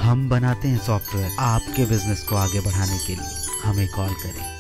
हम बनाते हैं सॉफ्टवेयर आपके बिजनेस को आगे बढ़ाने के लिए। हमें कॉल करें।